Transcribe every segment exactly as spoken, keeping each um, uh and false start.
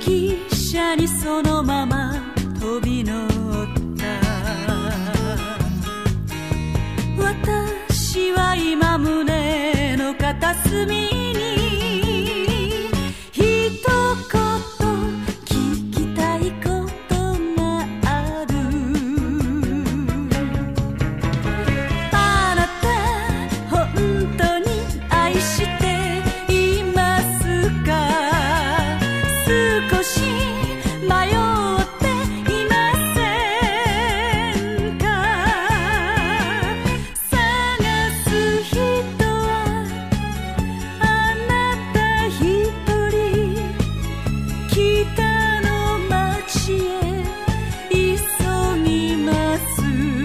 汽車にそのまま飛び乗った私は今胸の片隅に一言聞きたいことがあるあなた本当に愛していますか少し迷っていませんか探す人はあなた一人北の街へ急ぎます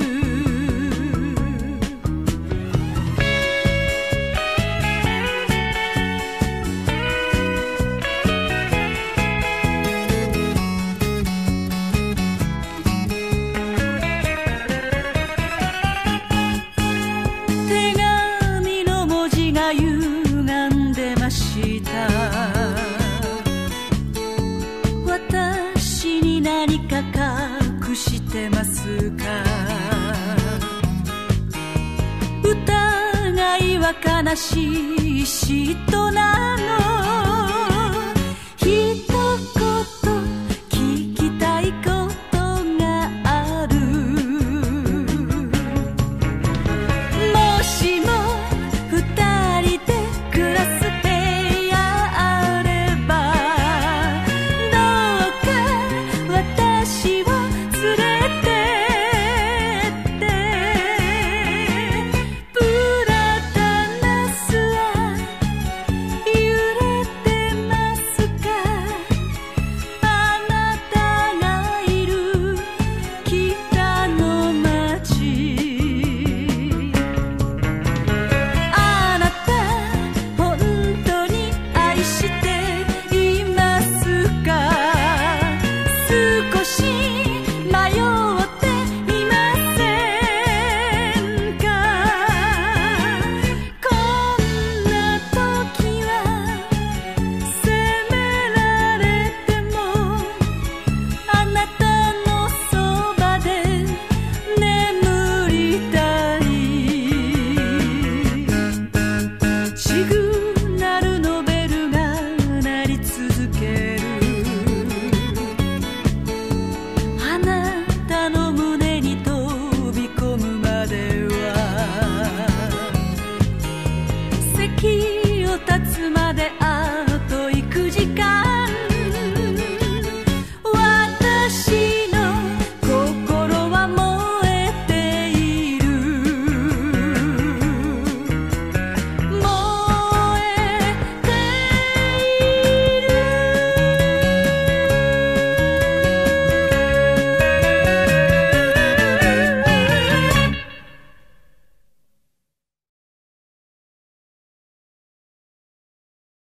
手紙の文字が歪んでました私に何か隠してますか疑いは悲しい嫉妬